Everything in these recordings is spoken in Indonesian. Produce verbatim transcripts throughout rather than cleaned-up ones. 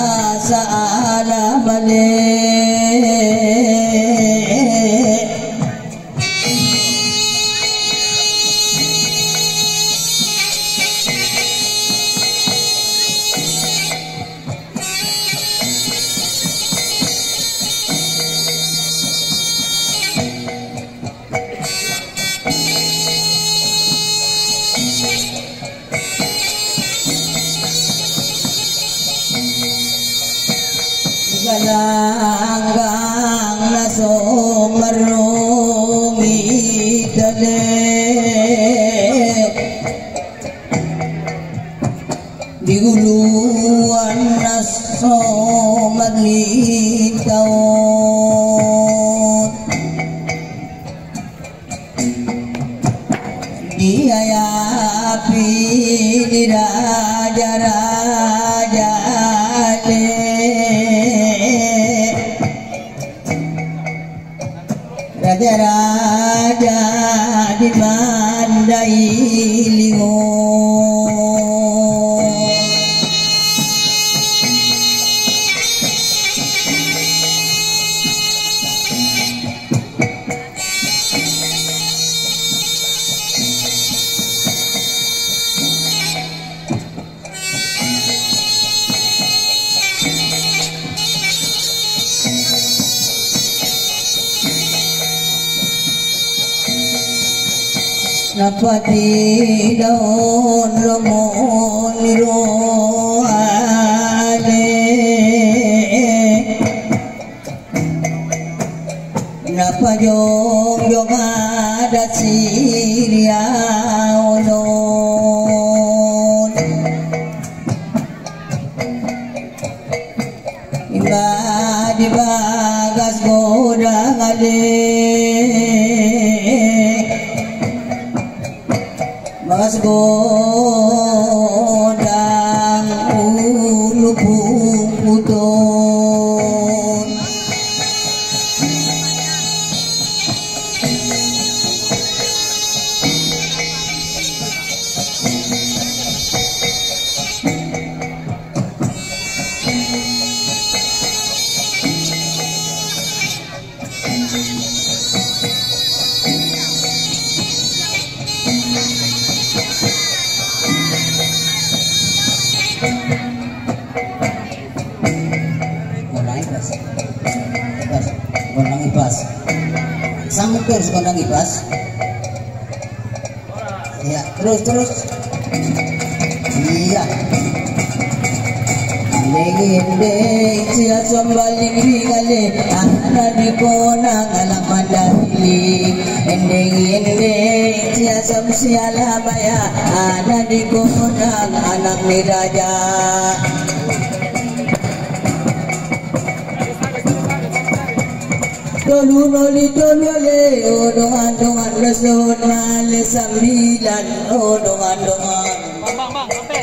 sa'ala balik galanggang naso marumi dale diguluan naso maglitaw diayapi di raja-raja raja-raja di Mandailingo napati daun ramon roale napajong jong ada siria onon imba di bagas godang ale Mas godang ulu pungkuton Gondang ibas sambung terus gondang ibas ya terus terus iya Legi-legi cia sombaling bingale ana di kona ngalang mandahili endeng-endeng cia somsiala maya ana di kona anak ni raja Tolu noli tolu le odongan dongan leson male sambilan odongan dongan bang bang bang sampai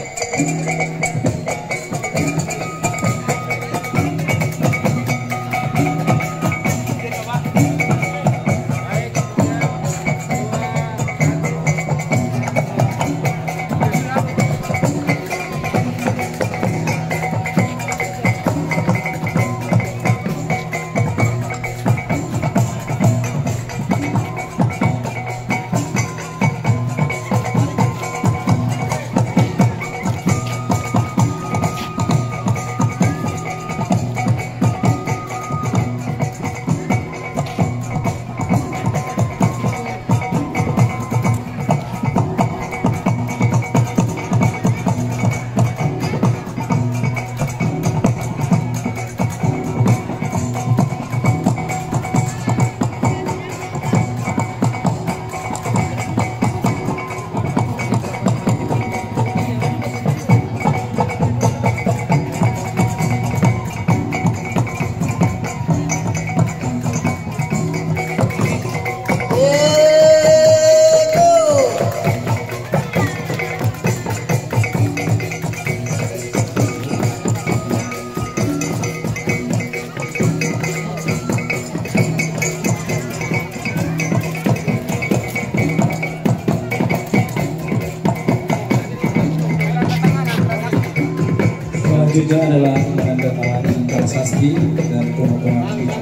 Selanjutnya adalah kedatangan prestasi dan promotoran kita.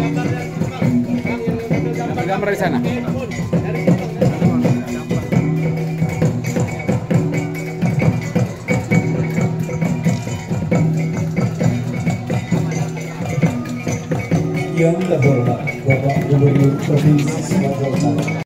Gambar di sana. Yang terhormat Bapak Gubernur Provinsi Sumatera Utara